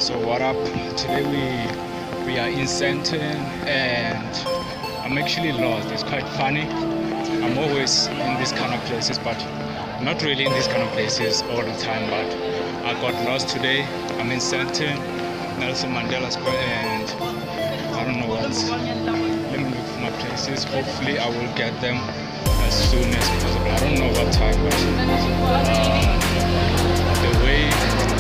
So what up? Today we are in Sandton and I'm actually lost. It's quite funny. I'm always in these kind of places, but not really in these kind of places all the time. But I got lost today. I'm in Sandton, Nelson Mandela Square, and I don't know what. Let me look for my places. Hopefully I will get them as soon as possible. I don't know what time, but the way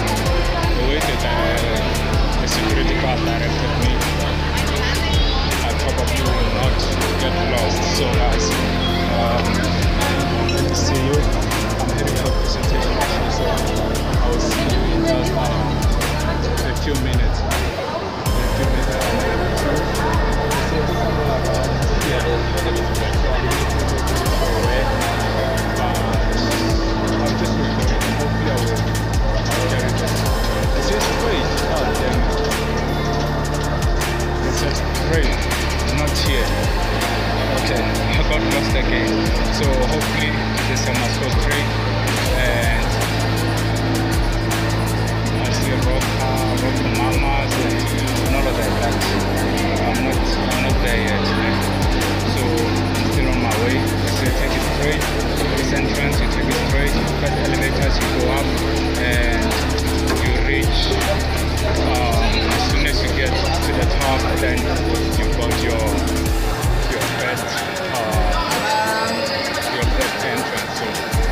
that the security guard directed me, I probably will not get lost. So guys, see you. I'm heading for presentation actually, so I will see you in just a few minutes. Again, so hopefully this time I score straight and I see rock mamas and all of that, but I'm not there yet, man. So I'm still on my way. So you take it straight to this entrance, you take it straight, you cut the elevators, you go up and you reach as soon as you get to the top, then you got your first entrance. So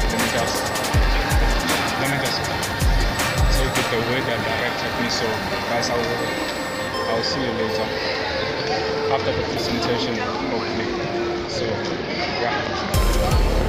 let me just take it the way that directed me. So guys, I will see you later after the presentation hopefully. So yeah.